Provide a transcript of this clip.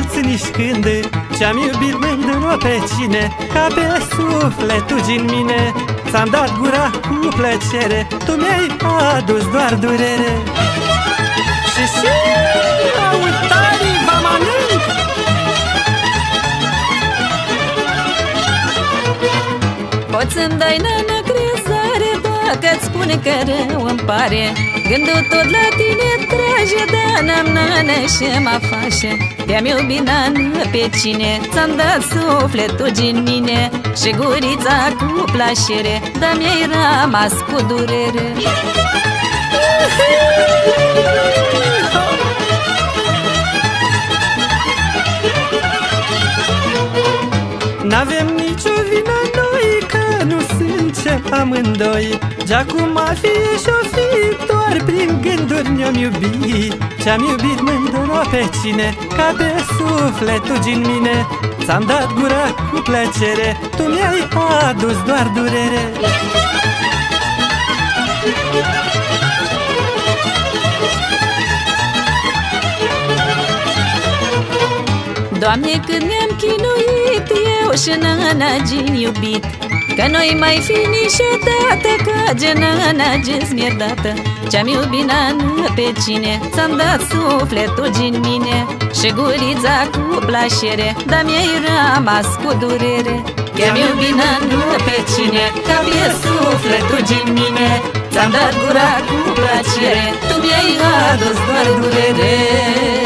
uiți nici când ce-am iubit mândru pe cine, ca pe sufletul din mine. Ți-am dat gura cu plăcere, tu mi-ai adus doar durere. Și autarii vă mănânc. Poți să-mi dai, nană, crezare dacă-ți spune că rău îmi pare. Gândul tot la tine trage, dar n-am, nană, și mă face. Te-am iubit, nană, pe cine, ți-am dat sufletul din mine și gurița cu plăcere, dar mi-ai rămas cu durere. N-avem nicio vină noi, că nu suntem amândoi. De-acum a fi și-o fi, doar prin gânduri ne-am iubit. Ce-am iubit mândru pe cine, ca pe sufletul din mine. Ți-am dat gura cu plăcere, tu mi-ai adus doar durere. Doamne, cât ne-am chinuit eu și nana Gin iubit, că noi mai fi niciodată ca genana Gin mi-e dată. Ce-am iubit, nană, pe cine, ți-am dat sufletul din mine și gurița cu plăcere, dar mi-ai rămas cu durere. Că-am iubit, nană, pe cine, ca pe sufletul din mine, ți-am dat gura cu plăcere, tu mi-ai adus doar durere.